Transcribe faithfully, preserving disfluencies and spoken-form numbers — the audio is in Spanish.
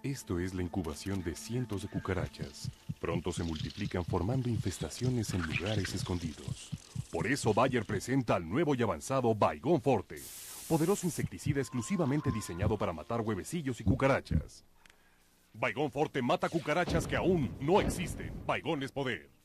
Esto es la incubación de cientos de cucarachas. Pronto se multiplican formando infestaciones en lugares escondidos. Por eso Bayer presenta al nuevo y avanzado Baygon Forte, poderoso insecticida exclusivamente diseñado para matar huevecillos y cucarachas. Baygon Forte mata cucarachas que aún no existen. Baygon es poder.